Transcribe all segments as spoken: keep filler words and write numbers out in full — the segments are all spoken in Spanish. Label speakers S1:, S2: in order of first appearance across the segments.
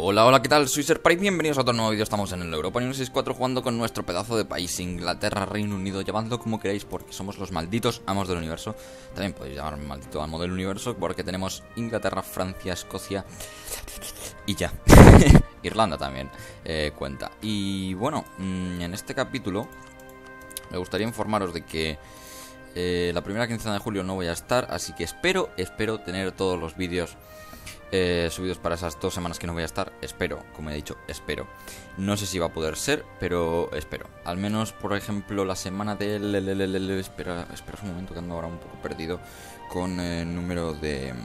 S1: Hola, hola, ¿qué tal? Soy Serprise, bienvenidos a otro nuevo vídeo. Estamos en el Europa Union sesenta y cuatro jugando con nuestro pedazo de país, Inglaterra, Reino Unido, llamadlo como queráis porque somos los malditos amos del universo. También podéis llamarme maldito amo del universo porque tenemos Inglaterra, Francia, Escocia y ya. Irlanda también eh, cuenta. Y bueno, en este capítulo me gustaría informaros de que eh, la primera quincena de julio no voy a estar, así que espero, espero tener todos los vídeos Eh, subidos para esas dos semanas que no voy a estar. Espero, como he dicho, espero. No sé si va a poder ser, pero espero. Al menos, por ejemplo, la semana del... Espera, espera un momento que ando ahora un poco perdido con el número de...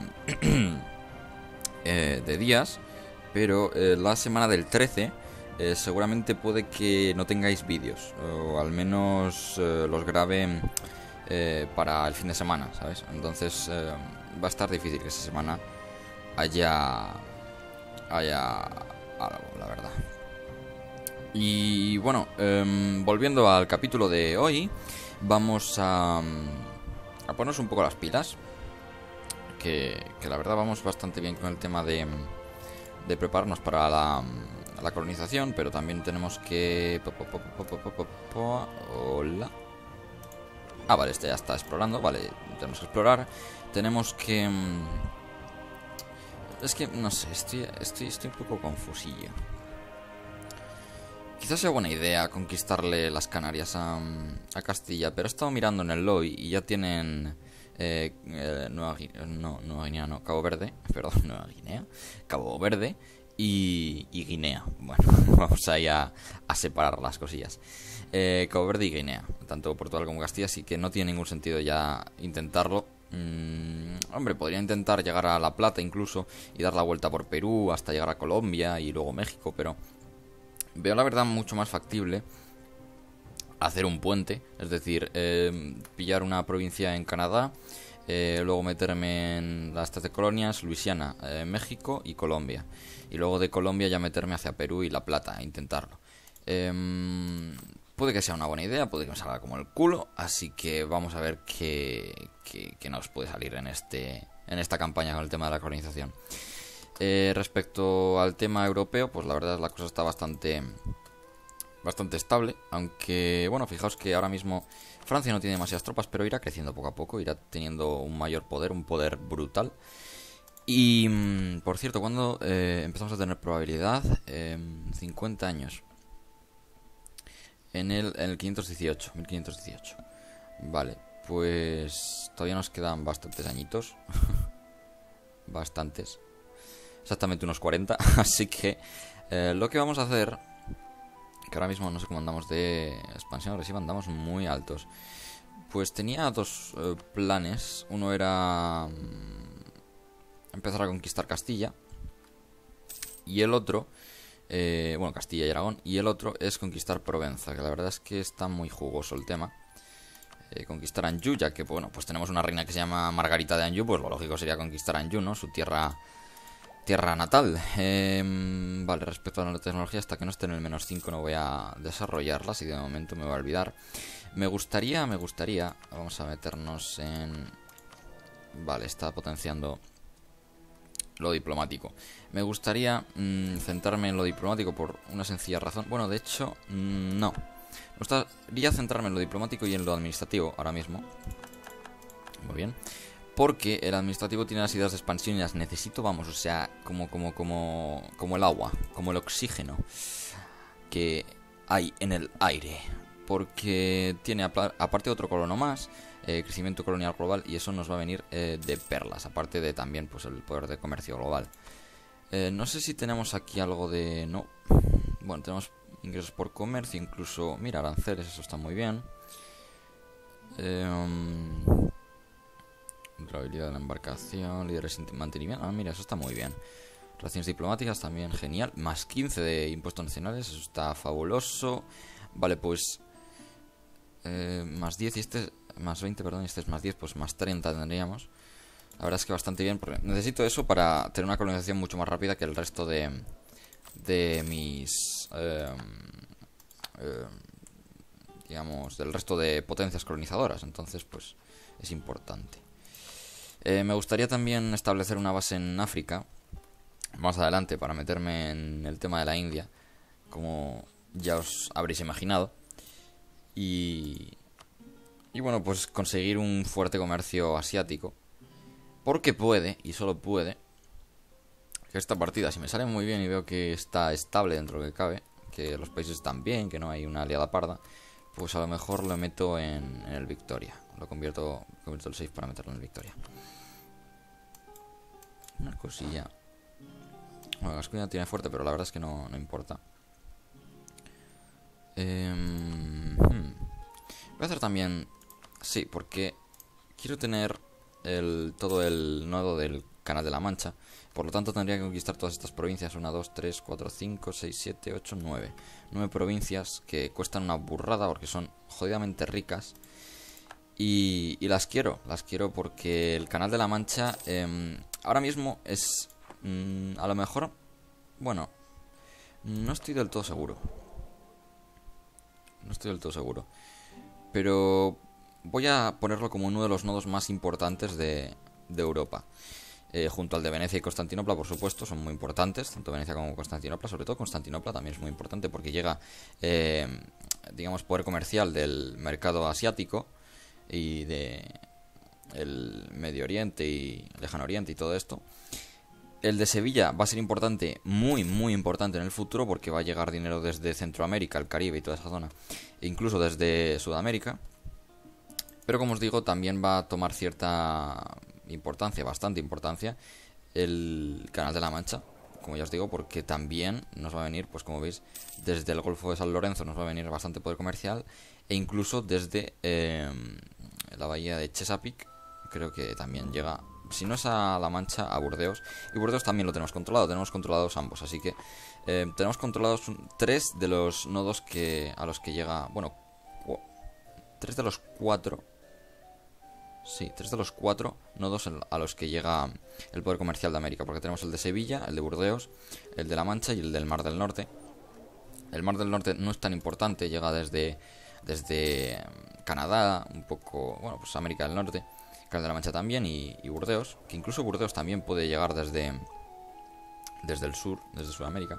S1: eh, de días. Pero eh, la semana del trece eh, seguramente puede que no tengáis vídeos. O al menos eh, los grabe eh, para el fin de semana, ¿sabes? Entonces eh, va a estar difícil que esa semana haya haya algo, la verdad. Y bueno, eh, volviendo al capítulo de hoy, vamos a, a ponernos un poco las pilas, que, que la verdad vamos bastante bien con el tema de, de prepararnos para la, la colonización, pero también tenemos que... Hola. Ah, vale, este ya está explorando, vale, tenemos que explorar. Tenemos que... Es que, no sé, estoy, estoy, estoy un poco confusillo. Quizás sea buena idea conquistarle las Canarias a, a Castilla, pero he estado mirando en el L O I y ya tienen eh, eh, Nueva Guinea, no, Nueva Guinea, no, Cabo Verde, perdón, Nueva Guinea, Cabo Verde y, y Guinea. Bueno, vamos ahí a, a separar las cosillas. Eh, Cabo Verde y Guinea, tanto Portugal como Castilla, así que no tiene ningún sentido ya intentarlo. Mm, hombre, podría intentar llegar a La Plata incluso y dar la vuelta por Perú hasta llegar a Colombia y luego México, pero veo la verdad mucho más factible hacer un puente, es decir, eh, pillar una provincia en Canadá, eh, luego meterme en las trece colonias, Luisiana, eh, México y Colombia, y luego de Colombia ya meterme hacia Perú y La Plata e intentarlo. Eh, Puede que sea una buena idea, puede que me salga como el culo, así que vamos a ver qué, qué, qué nos puede salir en este en esta campaña con el tema de la colonización. Eh, respecto al tema europeo, pues la verdad es la cosa está bastante bastante estable, aunque bueno, fijaos que ahora mismo Francia no tiene demasiadas tropas, pero irá creciendo poco a poco, irá teniendo un mayor poder, un poder brutal. Y por cierto, cuando eh, empezamos a tener probabilidad, eh, cincuenta años. En el, en el quinientos dieciocho, mil quinientos dieciocho. Vale, pues todavía nos quedan bastantes añitos. Bastantes. Exactamente unos cuarenta. Así que eh, lo que vamos a hacer, que ahora mismo no sé cómo andamos de expansión agresiva, andamos muy altos. Pues tenía dos eh, planes. Uno era um, empezar a conquistar Castilla. Y el otro... Eh, bueno, Castilla y Aragón. Y el otro es conquistar Provenza, que la verdad es que está muy jugoso el tema. Eh, conquistar Anjou, ya que, bueno, pues tenemos una reina que se llama Margarita de Anjou, pues lo lógico sería conquistar Anjou, ¿no? Su tierra tierra natal. Eh, vale, respecto a la tecnología, hasta que no esté en el menos cinco no voy a desarrollarla, así que de momento me voy a olvidar. Me gustaría, me gustaría... Vamos a meternos en... Vale, está potenciando lo diplomático. Me gustaría mmm, centrarme en lo diplomático por una sencilla razón. Bueno, de hecho, mmm, no. Me gustaría centrarme en lo diplomático y en lo administrativo ahora mismo. Muy bien. Porque el administrativo tiene las ideas de expansión y las necesito, vamos, o sea, como, como, como, como el agua, como el oxígeno que hay en el aire. Porque tiene, aparte, otro colono más, eh, crecimiento colonial global, y eso nos va a venir eh, de perlas, aparte de también pues el poder de comercio global. Eh, no sé si tenemos aquí algo de... No. Bueno, tenemos ingresos por comercio, incluso... Mira, aranceles, eso está muy bien. Eh, um, Durabilidad de la embarcación, líderes de mantenimiento... Ah, mira, eso está muy bien. Relaciones diplomáticas también, genial. Más quince de impuestos nacionales, eso está fabuloso. Vale, pues... Eh, más diez y este... Más veinte, perdón, y este es más diez, pues más treinta tendríamos. La verdad es que bastante bien, porque necesito eso para tener una colonización mucho más rápida que el resto de, de mis, eh, eh, digamos, del resto de potencias colonizadoras. Entonces, pues, es importante. Eh, me gustaría también establecer una base en África, más adelante para meterme en el tema de la India, como ya os habréis imaginado. Y, y bueno, pues conseguir un fuerte comercio asiático. Porque puede, y solo puede, que esta partida, si me sale muy bien y veo que está estable dentro de lo que cabe, que los países están bien, que no hay una aliada parda, pues a lo mejor lo meto en, en el Victoria. Lo convierto, convierto el save para meterlo en el Victoria. Una cosilla. Bueno, Gascuña tiene fuerte, pero la verdad es que no, no importa. Eh, hmm. Voy a hacer también... Sí, porque quiero tener el, todo el nodo del Canal de la Mancha. Por lo tanto tendría que conquistar todas estas provincias. Una, dos, tres, cuatro, cinco, seis, siete, ocho, nueve. Nueve provincias que cuestan una burrada porque son jodidamente ricas. Y, y las quiero. Las quiero porque el Canal de la Mancha eh, ahora mismo es... Mmm, a lo mejor... Bueno, no estoy del todo seguro. No estoy del todo seguro. Pero voy a ponerlo como uno de los nodos más importantes de, de Europa. Eh, junto al de Venecia y Constantinopla, por supuesto, son muy importantes. Tanto Venecia como Constantinopla. Sobre todo Constantinopla también es muy importante porque llega, eh, digamos, poder comercial del mercado asiático y de el Medio Oriente y Lejano Oriente y todo esto. El de Sevilla va a ser importante, muy, muy importante en el futuro, porque va a llegar dinero desde Centroamérica, el Caribe y toda esa zona, e incluso desde Sudamérica. Pero como os digo, también va a tomar cierta importancia, bastante importancia, el Canal de la Mancha, como ya os digo, porque también nos va a venir, pues como veis, desde el Golfo de San Lorenzo nos va a venir bastante poder comercial, e incluso desde eh, la bahía de Chesapeake, creo que también llega... Si no es a La Mancha, a Burdeos. Y Burdeos también lo tenemos controlado. Tenemos controlados ambos. Así que eh, tenemos controlados un, tres de los nodos que a los que llega... Bueno, tres de los cuatro... Sí, tres de los cuatro nodos a los que llega el poder comercial de América. Porque tenemos el de Sevilla, el de Burdeos, el de La Mancha y el del Mar del Norte. El Mar del Norte no es tan importante. Llega desde, desde Canadá, un poco... Bueno, pues América del Norte. Canal de la Mancha también y, y Burdeos, que incluso Burdeos también puede llegar desde desde el sur, desde Sudamérica.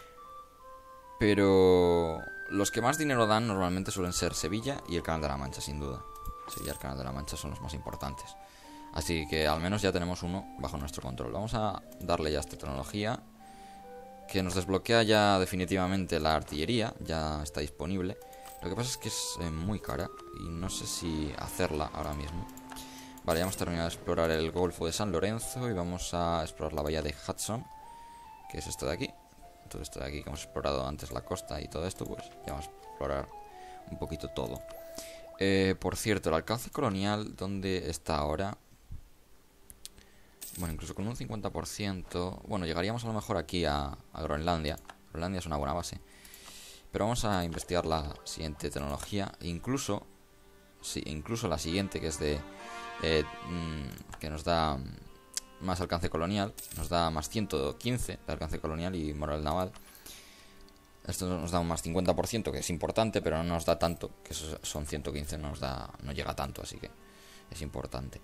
S1: Pero los que más dinero dan normalmente suelen ser Sevilla y el Canal de la Mancha, sin duda. Sevilla y el Canal de la Mancha son los más importantes. Así que al menos ya tenemos uno bajo nuestro control. Vamos a darle ya esta tecnología, que nos desbloquea ya definitivamente la artillería, ya está disponible. Lo que pasa es que es eh, muy cara y no sé si hacerla ahora mismo. Vale, ya hemos terminado de explorar el Golfo de San Lorenzo y vamos a explorar la bahía de Hudson, que es esto de aquí. Todo esto de aquí que hemos explorado antes, la costa y todo esto, pues ya vamos a explorar un poquito todo. Eh, por cierto, el alcance colonial, ¿dónde está ahora? Bueno, incluso con un cincuenta por ciento... Bueno, llegaríamos a lo mejor aquí a, a Groenlandia. Groenlandia es una buena base. Pero vamos a investigar la siguiente tecnología. Incluso, sí, incluso la siguiente, que es de... Eh, mmm, que nos da más alcance colonial, nos da más ciento quince de alcance colonial y moral naval. Esto nos da un más cincuenta por ciento, que es importante, pero no nos da tanto, que son ciento quince, no nos da, no llega tanto, así que es importante.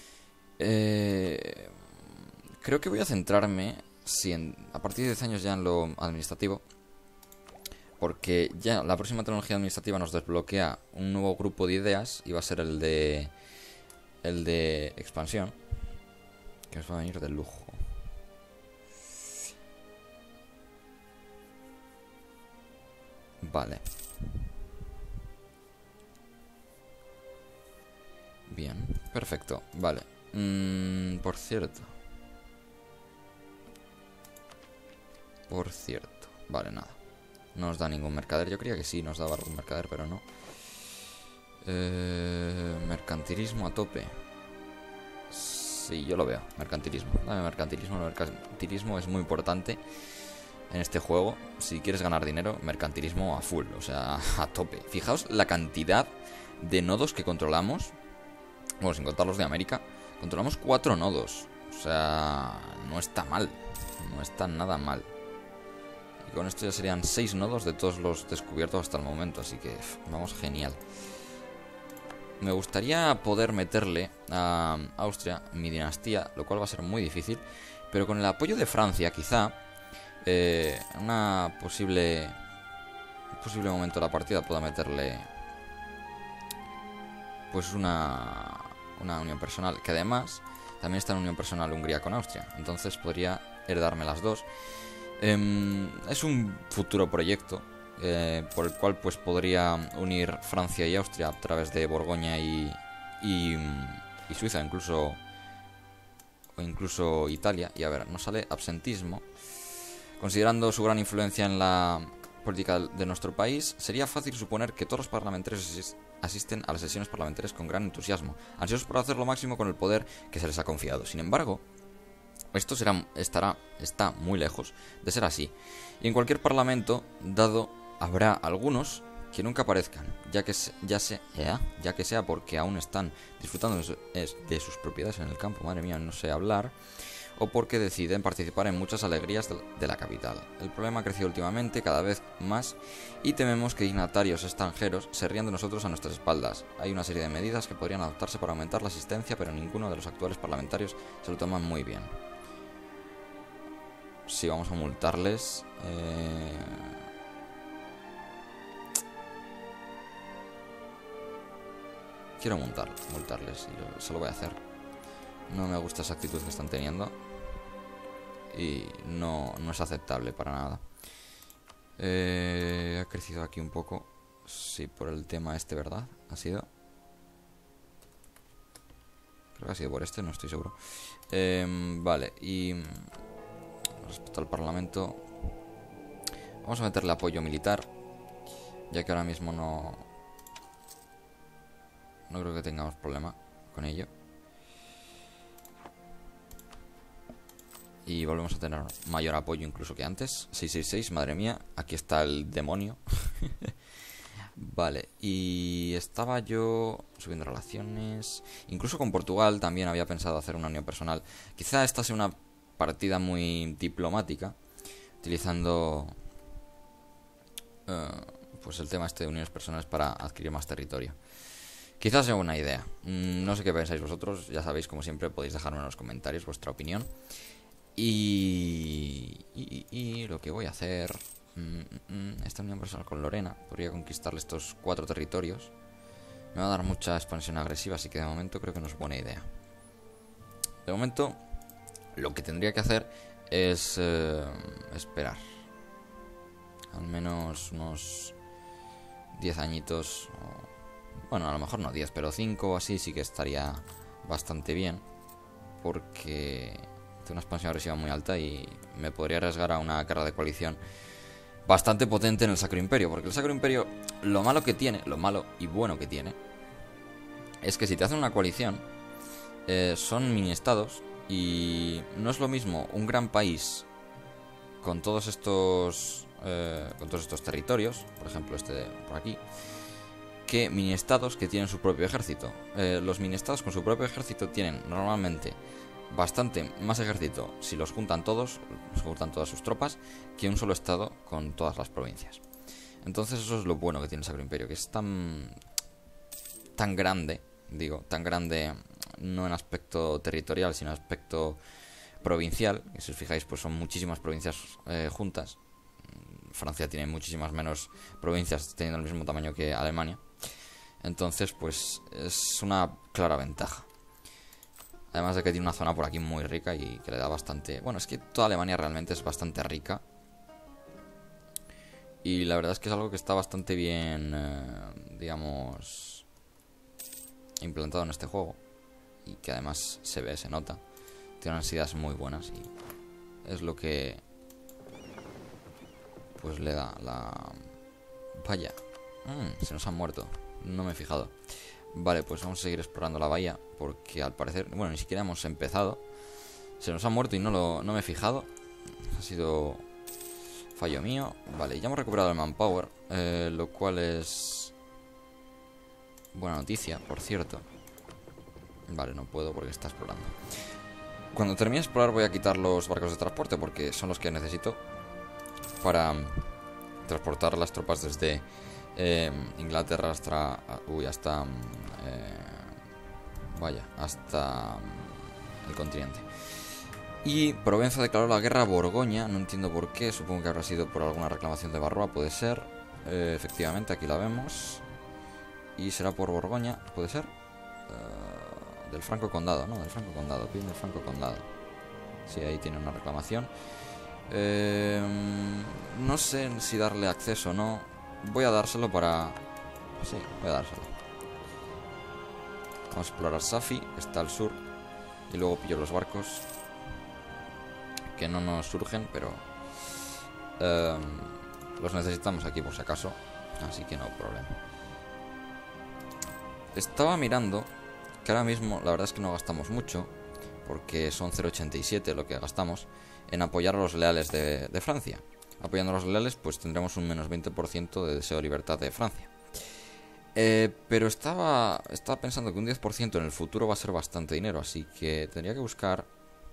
S1: Eh, creo que voy a centrarme, si en, a partir de diez años ya en lo administrativo, porque ya la próxima tecnología administrativa nos desbloquea un nuevo grupo de ideas y va a ser el de... El de expansión, que nos va a venir de lujo. Vale. Bien, perfecto. Vale. Mm, por cierto. Por cierto. Vale, nada. No nos da ningún mercader. Yo creía que sí, nos daba algún mercader, pero no. Eh, mercantilismo a tope. Sí, yo lo veo. Mercantilismo. Dame mercantilismo. El mercantilismo es muy importante en este juego. Si quieres ganar dinero, mercantilismo a full. O sea, a tope. Fijaos la cantidad de nodos que controlamos. Bueno, sin contar los de América. Controlamos cuatro nodos. O sea, no está mal. No está nada mal. Y con esto ya serían seis nodos de todos los descubiertos hasta el momento. Así que vamos, genial. Me gustaría poder meterle a Austria mi dinastía, lo cual va a ser muy difícil, Pero con el apoyo de Francia, quizá, eh, una posible, un posible momento de la partida pueda meterle pues una, una unión personal, que además también está en unión personal Hungría con Austria, entonces podría heredarme las dos. Eh, es un futuro proyecto eh, por el cual pues podría unir Francia y Austria a través de Borgoña y, y, y Suiza, incluso o incluso Italia. Y a ver, nos sale absentismo. Considerando su gran influencia en la política de nuestro país, sería fácil suponer que todos los parlamentarios asisten a las sesiones parlamentarias con gran entusiasmo, ansiosos por hacer lo máximo con el poder que se les ha confiado. Sin embargo, esto será, estará, está muy lejos de ser así, y en cualquier parlamento dado habrá algunos que nunca aparezcan, ya que, ya, se, ya, ya que sea porque aún están disfrutando de sus propiedades en el campo, madre mía, no sé hablar, o porque deciden participar en muchas alegrías de la capital. El problema ha crecido últimamente cada vez más y tememos que dignatarios extranjeros se rían de nosotros a nuestras espaldas. Hay una serie de medidas que podrían adoptarse para aumentar la asistencia, pero ninguno de los actuales parlamentarios se lo toman muy bien. Sí, vamos a multarles. Eh... Quiero multar, multarles y eso lo voy a hacer. No me gusta esa actitud que están teniendo y no, no es aceptable para nada. Eh, ha crecido aquí un poco. Sí, por el tema este, ¿verdad? Ha sido. Creo que ha sido por este, no estoy seguro. Eh, vale, y respecto al Parlamento, vamos a meterle apoyo militar, ya que ahora mismo no no creo que tengamos problema con ello. Y volvemos a tener mayor apoyo incluso que antes. seiscientos sesenta y seis, madre mía, aquí está el demonio. Vale, y estaba yo subiendo relaciones. Incluso con Portugal también había pensado hacer una unión personal. Quizá esta sea una partida muy diplomática, utilizando uh, pues el tema este de uniones personales para adquirir más territorio. Quizás sea una idea. No sé qué pensáis vosotros. Ya sabéis, como siempre, podéis dejarme en los comentarios vuestra opinión. Y, y, y lo que voy a hacer, mm, mm, esta unión personal con Lorena, podría conquistarle estos cuatro territorios. Me va a dar mucha expansión agresiva, así que de momento creo que no es buena idea. De momento, lo que tendría que hacer es eh, esperar al menos unos diez añitos. O, bueno, a lo mejor no diez, pero cinco o así sí que estaría bastante bien, porque una expansión agresiva muy alta y me podría arriesgar a una guerra de coalición bastante potente en el Sacro Imperio, porque el Sacro Imperio, lo malo que tiene, lo malo y bueno que tiene, es que si te hacen una coalición, eh, son mini estados y no es lo mismo un gran país con todos estos eh, con todos estos territorios, por ejemplo este de por aquí, que mini estados que tienen su propio ejército. Eh, los mini estados con su propio ejército tienen normalmente bastante más ejército si los juntan todos, los juntan todas sus tropas, que un solo estado con todas las provincias. Entonces eso es lo bueno que tiene el Sacro Imperio, que es tan tan grande, digo, tan grande no en aspecto territorial, sino en aspecto provincial, que si os fijáis pues son muchísimas provincias eh, juntas. Francia tiene muchísimas menos provincias teniendo el mismo tamaño que Alemania. Entonces pues es una clara ventaja. Además de que tiene una zona por aquí muy rica y que le da bastante... Bueno, es que toda Alemania realmente es bastante rica. Y la verdad es que es algo que está bastante bien, eh, digamos, implantado en este juego. Y que además se ve, se nota. Tiene unas ideas muy buenas y es lo que pues le da la... Vaya, mm, se nos han muerto. No me he fijado. Vale, pues vamos a seguir explorando la bahía, porque al parecer, bueno, ni siquiera hemos empezado. Se nos ha muerto y no, lo, no me he fijado. Ha sido fallo mío. Vale, ya hemos recuperado el manpower, eh, lo cual es buena noticia, por cierto. Vale, no puedo porque está explorando. Cuando termine de explorar voy a quitar los barcos de transporte, porque son los que necesito para transportar las tropas desde eh, Inglaterra hasta... Uy, hasta... Eh, vaya, hasta el continente. Y Provenza declaró la guerra a Borgoña. No entiendo por qué. Supongo que habrá sido por alguna reclamación de Barroa. Puede ser. Eh, efectivamente, aquí la vemos. Y será por Borgoña. ¿Puede ser? Uh, del Franco Condado, ¿no? Del Franco Condado. Piden del Franco Condado. Sí, ahí tiene una reclamación. Eh, no sé si darle acceso o no. Voy a dárselo para... Sí, voy a dárselo. Vamos a explorar Safi. Está al sur. Y luego pillo los barcos que no nos surgen, pero eh, los necesitamos aquí por si acaso, así que no problema. Estaba mirando que ahora mismo la verdad es que no gastamos mucho, porque son cero coma ochenta y siete lo que gastamos en apoyar a los leales de, de Francia. Apoyando a los leales pues tendremos un menos veinte por ciento de deseo de libertad de Francia. Eh, pero estaba, estaba pensando que un diez por ciento en el futuro va a ser bastante dinero, así que tendría que buscar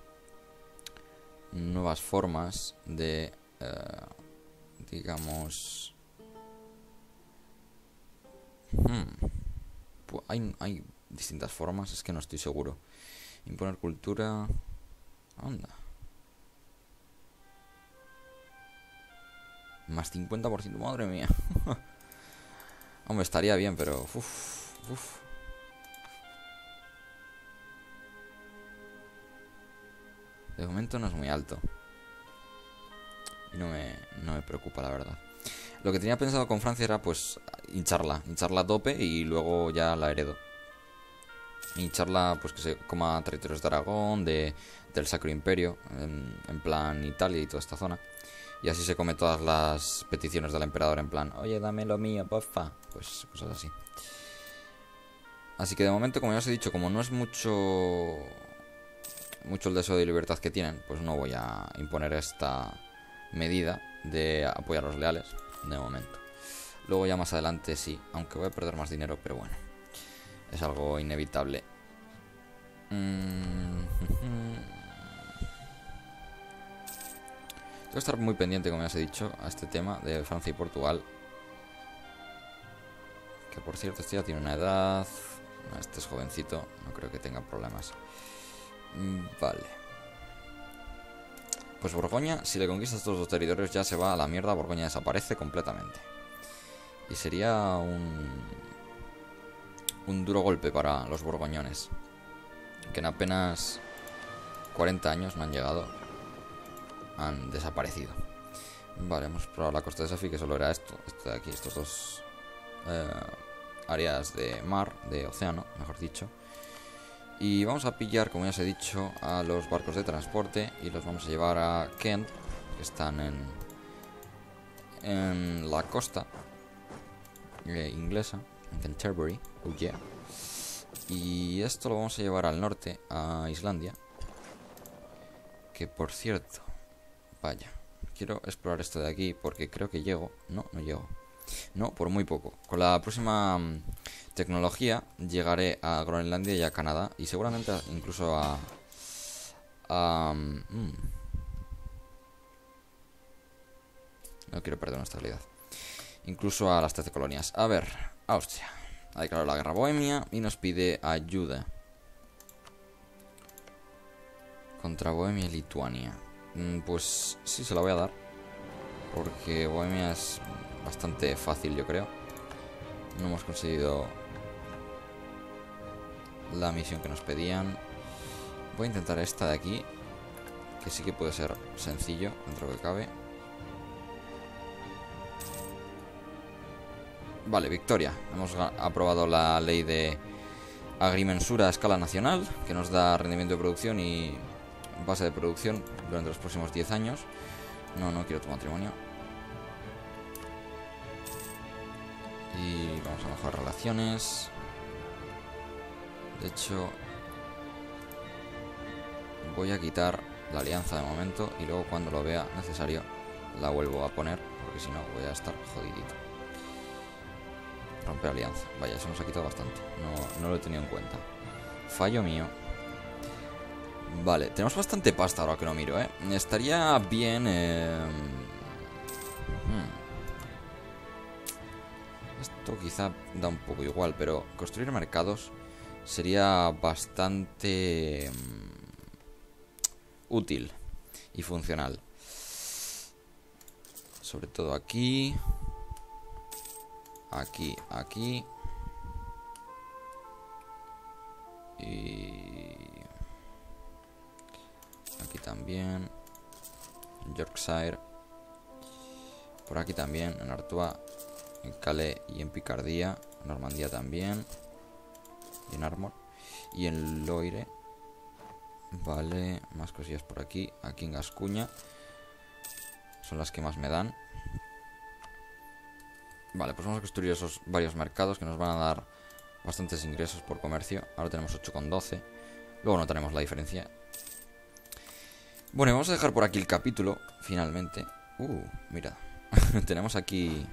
S1: nuevas formas de, eh, digamos... Hmm. Pues hay, hay distintas formas, es que no estoy seguro. Imponer cultura... Anda. Más cincuenta por ciento, madre mía. Hombre, estaría bien, pero... Uf, uf. De momento no es muy alto. Y no me, no me preocupa, la verdad. Lo que tenía pensado con Francia era, pues, hincharla. Hincharla a tope y luego ya la heredo. Hincharla, pues, que se coma territorios de Aragón, de, del Sacro Imperio, en, en plan Italia y toda esta zona. Y así se come todas las peticiones del emperador en plan, oye, dame lo mío, porfa. Pues, cosas así. Así que de momento, como ya os he dicho, como no es mucho... mucho el deseo de libertad que tienen, pues no voy a imponer esta medida de apoyar a los leales de momento. Luego ya más adelante sí, aunque voy a perder más dinero, pero bueno, es algo inevitable. Mm-hmm. Tengo que estar muy pendiente, como ya os he dicho, a este tema de Francia y Portugal. Que por cierto, este ya tiene una edad. Este es jovencito, no creo que tenga problemas. Vale. Pues Borgoña, si le conquistas todos los territorios ya se va a la mierda. Borgoña desaparece completamente. Y sería un... un duro golpe para los borgoñones, que en apenas cuarenta años no han llegado. Han desaparecido. Vale, hemos probado la costa de Safi, que solo era esto. Esto de aquí, estos dos eh, áreas de mar, de océano, mejor dicho. Y vamos a pillar, como ya os he dicho, a los barcos de transporte y los vamos a llevar a Kent, que están en, en la costa eh, inglesa, en Canterbury. Oh yeah. Y esto lo vamos a llevar al norte, a Islandia. Que por cierto, vaya, quiero explorar esto de aquí porque creo que llego. No, no llego. No, por muy poco. Con la próxima tecnología llegaré a Groenlandia y a Canadá. Y seguramente incluso a... a mm, no quiero perder nuestra estabilidad. Incluso a las trece colonias. A ver, Austria ha declarado la guerra a Bohemia y nos pide ayuda contra Bohemia y Lituania. mm, Pues sí, se la voy a dar, porque Bohemia es bastante fácil, yo creo. No hemos conseguido la misión que nos pedían. Voy a intentar esta de aquí, que sí que puede ser sencillo dentro de lo que cabe. Vale, victoria. Hemos aprobado la ley de agrimensura a escala nacional, que nos da rendimiento de producción y base de producción durante los próximos diez años. No, no quiero tu matrimonio. Y vamos a mejorar relaciones. De hecho, voy a quitar la alianza de momento y luego cuando lo vea necesario la vuelvo a poner, porque si no voy a estar jodidito. Romper alianza. Vaya, eso nos ha quitado bastante. No, no lo he tenido en cuenta. Fallo mío. Vale, tenemos bastante pasta ahora que lo miro, ¿eh? Estaría bien... Eh... Hmm. Esto quizá da un poco igual, pero construir mercados sería bastante útil y funcional. Sobre todo aquí. Aquí, aquí. Y... aquí también. En Yorkshire. Por aquí también, en Artois, en Calais y en Picardía. Normandía también. Y en Armor. Y en Loire. Vale, más cosillas por aquí. Aquí en Gascuña. Son las que más me dan. Vale, pues vamos a construir esos varios mercados que nos van a dar bastantes ingresos por comercio. Ahora tenemos ocho coma doce. Luego notaremos la diferencia. Bueno, y vamos a dejar por aquí el capítulo, finalmente. Uh, mira. Tenemos aquí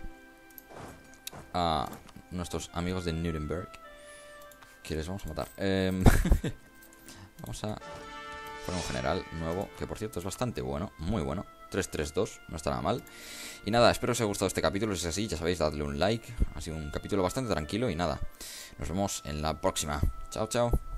S1: a nuestros amigos de Nuremberg, que les vamos a matar. Eh, vamos a poner un general nuevo, que por cierto es bastante bueno, muy bueno. tres tres dos, no está nada mal. Y nada, espero que os haya gustado este capítulo. Si es así, ya sabéis, dadle un like. Ha sido un capítulo bastante tranquilo y nada. Nos vemos en la próxima. Chao, chao.